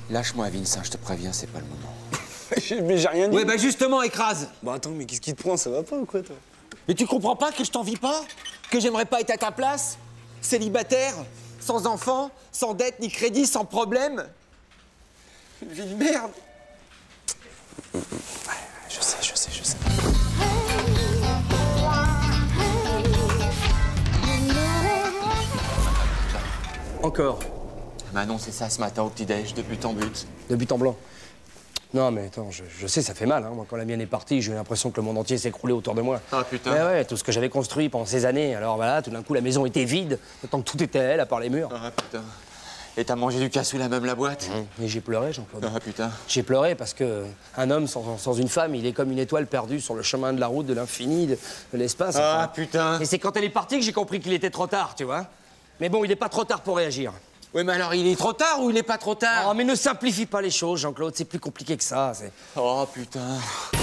Lâche-moi, Vince, je te préviens, c'est pas le moment. Mais j'ai rien dit. Ouais, bah justement, écrase. Bon, attends, mais qu'est-ce qui te prend? Ça va pas ou quoi, toi? Mais tu comprends pas que je t'envie pas? Que j'aimerais pas être à ta place? Célibataire, sans enfant, sans dette ni crédit, sans problème? Une vie de merde. Ouais, je sais. Encore. Bah non, c'est ça ce matin au petit-déj, de but en but. De but en blanc. Non, mais attends, je sais, ça fait mal. Hein. Moi, quand la mienne est partie, j'ai eu l'impression que le monde entier s'est écroulé autour de moi. Ah, putain. Mais ouais, tout ce que j'avais construit pendant ces années. Alors voilà, tout d'un coup, la maison était vide, tant que tout était à elle, à part les murs. Ah, putain. Et t'as mangé du cassoulet à même la boîte? Et j'ai pleuré, Jean-Claude. Ah, putain. J'ai pleuré parce que un homme sans une femme, il est comme une étoile perdue sur le chemin de la route, de l'infini, de l'espace. Ah, enfin. putain. Et c'est quand elle est partie que j'ai compris qu'il était trop tard, tu vois. Mais bon, il n'est pas trop tard pour réagir. Oui, mais alors, il est trop tard ou il est pas trop tard? Oh, mais ne simplifie pas les choses, Jean-Claude, c'est plus compliqué que ça. Oh, putain.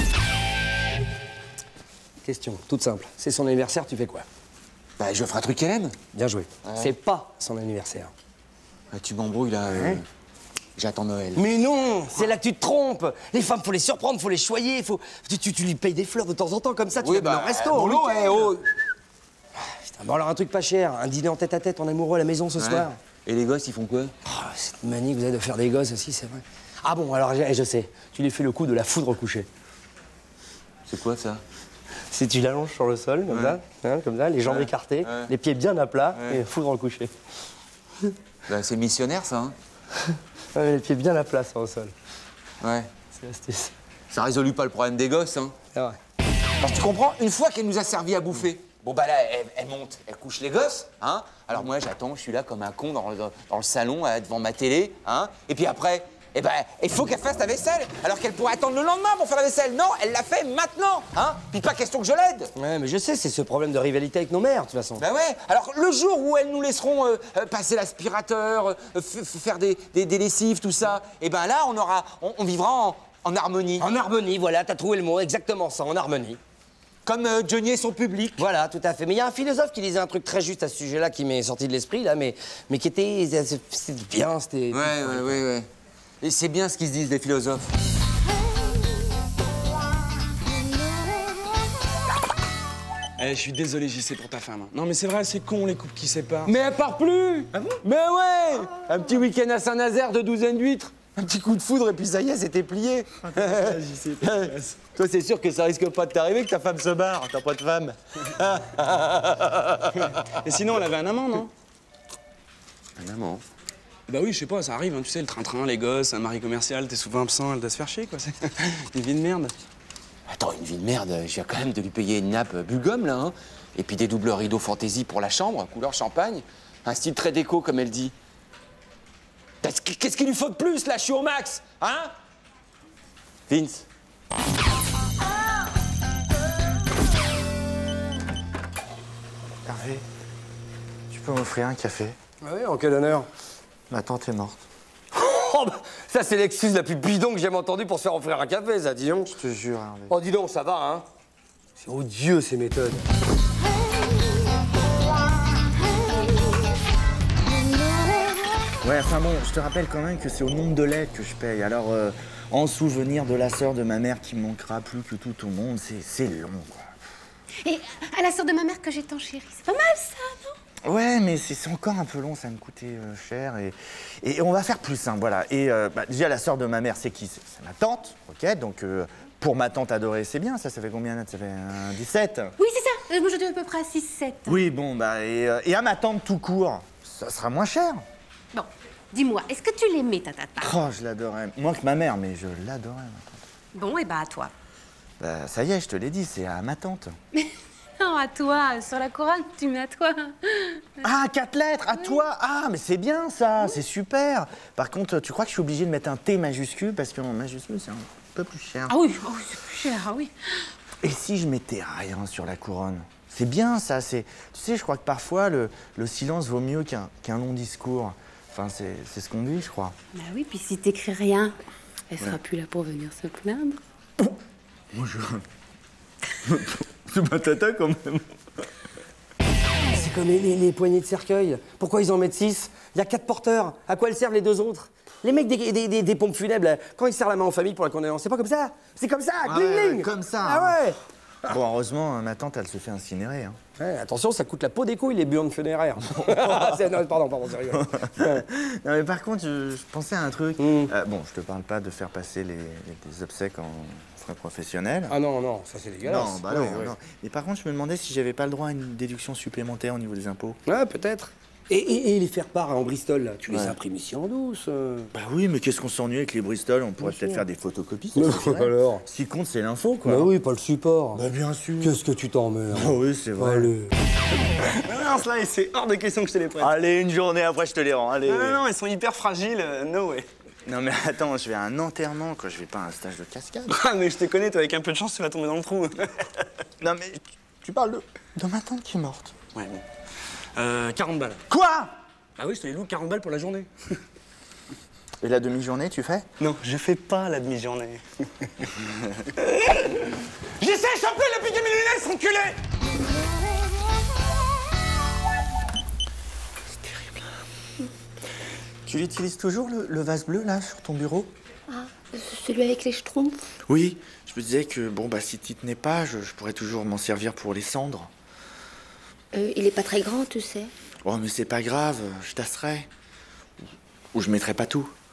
Question, toute simple. C'est son anniversaire, tu fais quoi? Bah, je ferai un truc qu'elle aime. Bien joué. Ouais. C'est pas son anniversaire. Ah, tu m'embrouilles, là. J'attends Noël. Mais non, c'est là que tu te trompes. Les femmes, faut les surprendre, faut les choyer, tu lui payes des fleurs de temps en temps comme ça, tu vas au resto. Boulot, au week-end. ouais, oh. Putain, bon alors un truc pas cher, un dîner en tête-à-tête en amoureux à la maison ce soir. Et les gosses, ils font quoi? Oh, cette manie que vous avez de faire des gosses aussi, c'est vrai. Ah bon, alors je sais, tu lui fais le coup de la foudre au coucher. C'est quoi, ça? Si tu l'allonges sur le sol, comme ça, les jambes écartées, les pieds bien à plat, et foudre au coucher. Bah, c'est missionnaire, ça, hein? Ouais, les pieds bien à plat sur le sol. Ouais. C'est l'astuce. Ça résolut pas le problème des gosses, hein? C'est vrai. Alors, tu comprends? Une fois qu'elle nous a servi à bouffer, bon, bah là, elle monte, elle couche les gosses, hein? Alors moi, j'attends, je suis là comme un con dans le salon, devant ma télé, hein? Et puis après, eh ben, il faut qu'elle fasse la vaisselle, alors qu'elle pourrait attendre le lendemain pour faire la vaisselle. Non, elle l'a fait maintenant, hein? Puis pas question que je l'aide. Ouais, mais je sais, c'est ce problème de rivalité avec nos mères, de toute façon. Ben ouais, alors le jour où elles nous laisseront passer l'aspirateur, faire des lessives, tout ça, eh ben là, on vivra en harmonie. En harmonie, voilà, t'as trouvé le mot, exactement ça, en harmonie. Comme Johnny et son public. Voilà, tout à fait. Mais il y a un philosophe qui disait un truc très juste à ce sujet-là qui m'est sorti de l'esprit, là, mais qui était... C'était bien, c'était... Ouais. Et c'est bien ce qu'ils se disent, les philosophes. Eh, je suis désolé, JC, pour ta femme. Hein. Non, mais c'est vrai, c'est con, les couples qui séparent. Mais elle part plus. Ah bon? Mais ouais. Un petit week-end à Saint-Nazaire de douzaine d'huîtres, un petit coup de foudre et puis ça y est, c'était plié. JC, Toi, c'est sûr que ça risque pas de t'arriver que ta femme se barre, t'as pas de femme. Et sinon, elle avait un amant, non? Un amant. Bah oui, je sais pas, ça arrive, hein, tu sais, le train-train, les gosses, un mari commercial, t'es souvent absent, elle doit se faire chier, quoi. C'est une vie de merde. Attends, une vie de merde, je viens quand même de lui payer une nappe Bulgum, là, hein. Et puis des doubles rideaux fantaisie pour la chambre, couleur champagne. Un style très déco, comme elle dit. Qu'est-ce qu'il lui faut de plus, là? Je suis au max, hein? Vince. Hervé, tu peux m'offrir un café? Oui, en quel honneur? Ma tante est morte. Oh, bah, ça, c'est l'excuse la plus bidon que j'ai jamais entendue pour se faire offrir un café, ça, dis donc. Je te jure, Hervé. Oh, dis donc, ça va, hein? C'est odieux, ces méthodes. Ouais, enfin bon, je te rappelle quand même que c'est au nombre de lettres que je paye. Alors, en souvenir de la sœur de ma mère qui me manquera plus que tout au monde, c'est long, quoi. Et à la sœur de ma mère que j'ai tant chérie, c'est pas mal ça, non? Ouais, mais c'est encore un peu long, ça va me coûter cher. Et on va faire plus simple, voilà. Et déjà, la sœur de ma mère, c'est qui? C'est ma tante, ok? Donc, pour ma tante adorée, c'est bien, ça fait combien? Ça fait 17? Oui, c'est ça. Moi, je dois à peu près à 6-7. Oui, bon, bah, et à ma tante tout court, ça sera moins cher. Bon, dis-moi, est-ce que tu l'aimais, ta tata? Oh, je l'adorais. Moins que ma mère, mais je l'adorais, ma tante. Bon, et bah à toi. Bah, ça y est, je te l'ai dit, c'est à ma tante. Non, à toi. Sur la couronne, tu mets à toi. Ah, 4 lettres, à toi. Ah, mais c'est bien, ça, c'est super. Par contre, tu crois que je suis obligé de mettre un T majuscule? Parce qu'en majuscule, c'est un peu plus cher. Ah oui, oh, c'est plus cher, ah oui. Et si je mettais rien sur la couronne? C'est bien, ça, c'est... Tu sais, je crois que parfois, le silence vaut mieux qu'un long discours. Enfin, c'est ce qu'on dit, je crois. Bah oui, puis si t'écris rien, elle sera plus là pour venir se plaindre. Moi, je... C'est ma tata, quand même. C'est comme les poignées de cercueil. Pourquoi ils en mettent 6? Il y a 4 porteurs. À quoi elles servent les 2 autres? Les mecs des pompes funèbres, là, quand ils serrent la main en famille pour la condamnation, c'est pas comme ça. C'est comme ça, gling gling. Comme ça. Ah ouais. Bon, heureusement, ma tante, elle se fait incinérer. Hein. Ouais, attention, ça coûte la peau des couilles, les burnes funéraires. Non, pardon, c'est rigolo. Non, mais par contre, je pensais à un truc. Bon, je te parle pas de faire passer les obsèques en frais professionnels. Ah non, ça c'est dégueulasse. Non, bah non, non. Mais par contre, je me demandais si j'avais pas le droit à une déduction supplémentaire au niveau des impôts. Ouais, peut-être. Et les faire-part en Bristol, là, tu les imprimes ici en douce. Bah oui, mais qu'est-ce qu'on s'ennuie avec les Bristol? On pourrait peut-être faire des photocopies. Ça Mais suffirait. alors? Ce qui compte, c'est l'info, quoi. Bah oui, pas le support. Bah bien sûr. Qu'est-ce que tu t'emmerdes? Ah oui, c'est vrai. Allez. Non, cela, c'est hors de question que je te les prête. Allez, une journée après, je te les rends. Allez. Non, elles sont hyper fragiles, no way. Non, mais attends, je vais à un enterrement, quoi. Je vais pas à un stage de cascade. Ah, mais je te connais, toi, avec un peu de chance, tu vas tomber dans le trou. Non, mais tu parles de ma tante qui est morte. Ouais, bon. 40 balles. Quoi? Ah oui, je te les loue 40 balles pour la journée. Et la demi-journée, tu fais? Non, je fais pas la demi-journée. J'essaie de choper le piqué mes lunettes, ce enculé! Tu l'utilises toujours, le vase bleu, là, sur ton bureau? Ah, celui avec les schtroumpfs. Oui, je me disais que, bon, bah, si t'y tenais pas, je pourrais toujours m'en servir pour les cendres. Il est pas très grand, tu sais. Oh, mais c'est pas grave, je tasserai. Ou je mettrai pas tout.